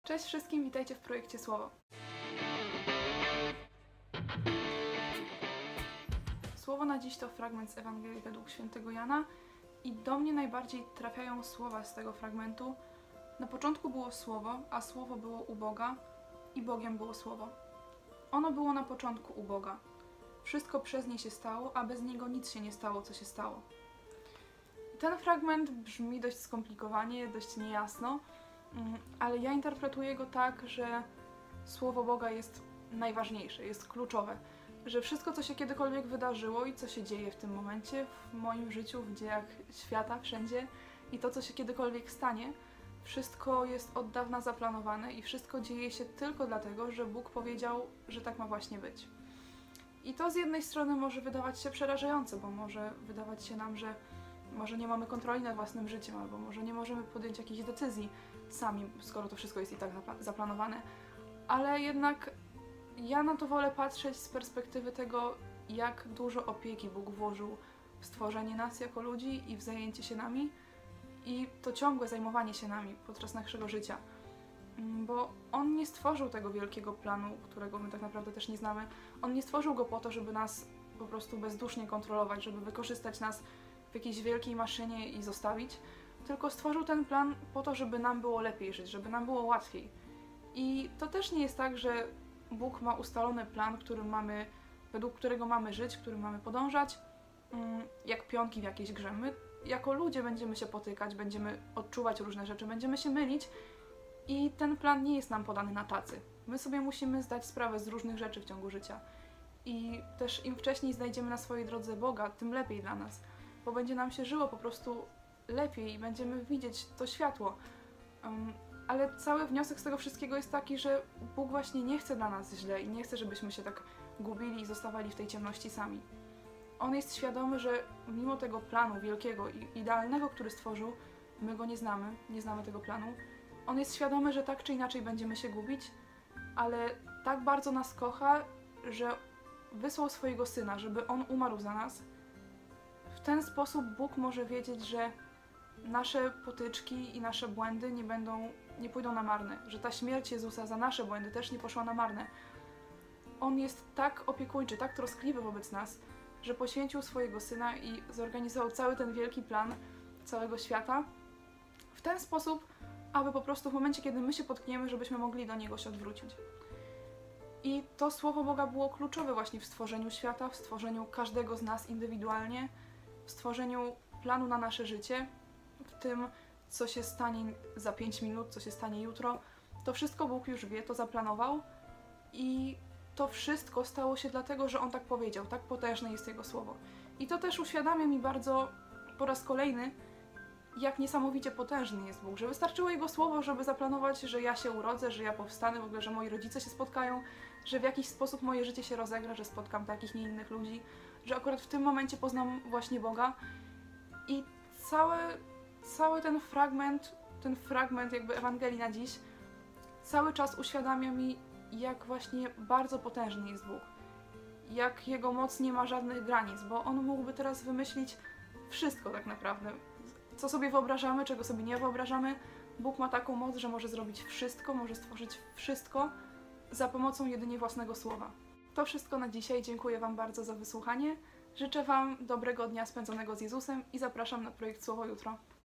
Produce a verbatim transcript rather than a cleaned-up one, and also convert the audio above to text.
Cześć wszystkim, witajcie w projekcie Słowo. Słowo na dziś to fragment z Ewangelii według świętego Jana i do mnie najbardziej trafiają słowa z tego fragmentu. Na początku było Słowo, a Słowo było u Boga i Bogiem było Słowo. Ono było na początku u Boga. Wszystko przez nie się stało, a bez niego nic się nie stało, co się stało. Ten fragment brzmi dość skomplikowanie, dość niejasno, ale ja interpretuję go tak, że Słowo Boga jest najważniejsze, jest kluczowe. Że wszystko, co się kiedykolwiek wydarzyło i co się dzieje w tym momencie, w moim życiu, w dziejach świata, wszędzie i to, co się kiedykolwiek stanie, wszystko jest od dawna zaplanowane i wszystko dzieje się tylko dlatego, że Bóg powiedział, że tak ma właśnie być. I to z jednej strony może wydawać się przerażające, bo może wydawać się nam, że może nie mamy kontroli nad własnym życiem, albo może nie możemy podjąć jakichś decyzji sami, skoro to wszystko jest i tak zaplanowane. Ale jednak ja na to wolę patrzeć z perspektywy tego, jak dużo opieki Bóg włożył w stworzenie nas jako ludzi i w zajęcie się nami i to ciągłe zajmowanie się nami podczas naszego życia. Bo On nie stworzył tego wielkiego planu, którego my tak naprawdę też nie znamy. On nie stworzył go po to, żeby nas po prostu bezdusznie kontrolować, żeby wykorzystać nas w jakiejś wielkiej maszynie i zostawić, tylko stworzył ten plan po to, żeby nam było lepiej żyć, żeby nam było łatwiej. I to też nie jest tak, że Bóg ma ustalony plan, którym mamy, według którego mamy żyć, którym mamy podążać, jak pionki w jakiejś grze. My jako ludzie będziemy się potykać, będziemy odczuwać różne rzeczy, będziemy się mylić i ten plan nie jest nam podany na tacy. My sobie musimy zdać sprawę z różnych rzeczy w ciągu życia. I też im wcześniej znajdziemy na swojej drodze Boga, tym lepiej dla nas, bo będzie nam się żyło po prostu lepiej i będziemy widzieć to światło. Um, ale cały wniosek z tego wszystkiego jest taki, że Bóg właśnie nie chce dla nas źle i nie chce, żebyśmy się tak gubili i zostawali w tej ciemności sami. On jest świadomy, że mimo tego planu wielkiego i idealnego, który stworzył, my go nie znamy, nie znamy tego planu. On jest świadomy, że tak czy inaczej będziemy się gubić, ale tak bardzo nas kocha, że wysłał swojego Syna, żeby On umarł za nas. W ten sposób Bóg może wiedzieć, że nasze potyczki i nasze błędy nie będą, nie pójdą na marne, że ta śmierć Jezusa za nasze błędy też nie poszła na marne. On jest tak opiekuńczy, tak troskliwy wobec nas, że poświęcił swojego Syna i zorganizował cały ten wielki plan całego świata w ten sposób, aby po prostu w momencie, kiedy my się potkniemy, żebyśmy mogli do Niego się odwrócić. I to Słowo Boga było kluczowe właśnie w stworzeniu świata, w stworzeniu każdego z nas indywidualnie, w stworzeniu planu na nasze życie, w tym, co się stanie za pięć minut, co się stanie jutro. To wszystko Bóg już wie, to zaplanował i to wszystko stało się dlatego, że On tak powiedział, tak potężne jest Jego Słowo. I to też uświadamia mi bardzo po raz kolejny, jak niesamowicie potężny jest Bóg, że wystarczyło Jego Słowo, żeby zaplanować, że ja się urodzę, że ja powstanę, w ogóle, że moi rodzice się spotkają, że w jakiś sposób moje życie się rozegra, że spotkam takich, nie innych ludzi, że akurat w tym momencie poznam właśnie Boga. I cały, cały ten fragment, ten fragment jakby Ewangelii na dziś, cały czas uświadamia mi, jak właśnie bardzo potężny jest Bóg. Jak Jego moc nie ma żadnych granic, bo On mógłby teraz wymyślić wszystko tak naprawdę. Co sobie wyobrażamy, czego sobie nie wyobrażamy. Bóg ma taką moc, że może zrobić wszystko, może stworzyć wszystko za pomocą jedynie własnego słowa. To wszystko na dzisiaj. Dziękuję Wam bardzo za wysłuchanie. Życzę Wam dobrego dnia spędzonego z Jezusem i zapraszam na projekt Słowo jutro.